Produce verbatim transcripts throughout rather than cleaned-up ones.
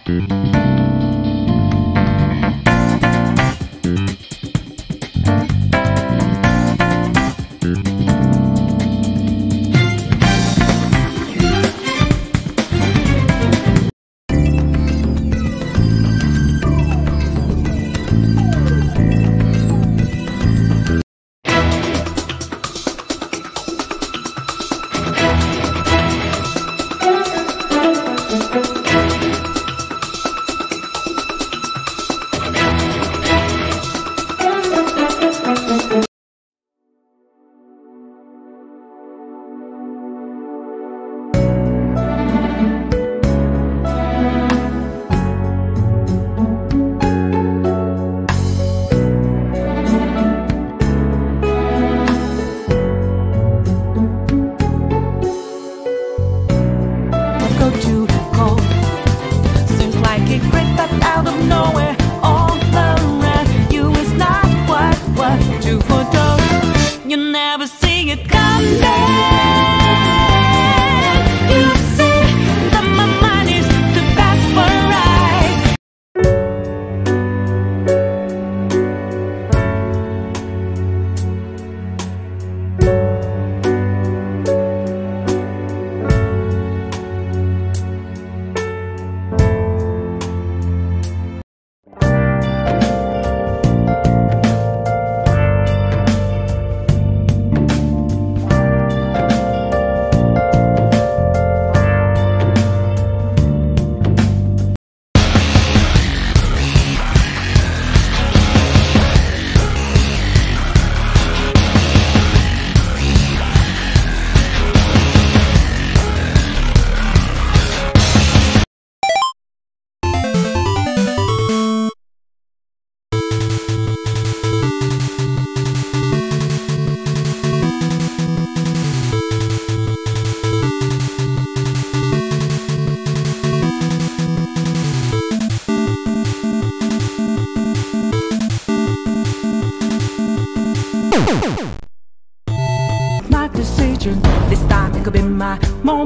My decision, this time it could be my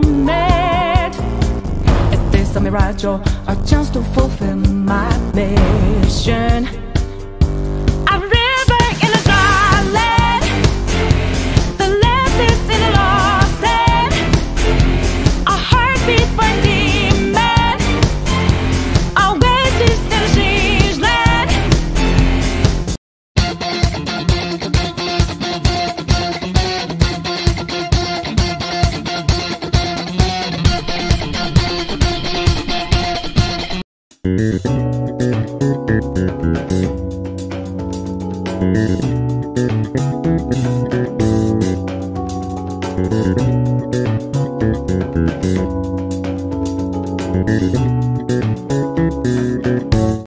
moment. Is this a mirage or a chance to fulfill my mission? A river in a dry land, the left is in a lost land, a heartbeat for demon, a oasis in a strange land. Thank you.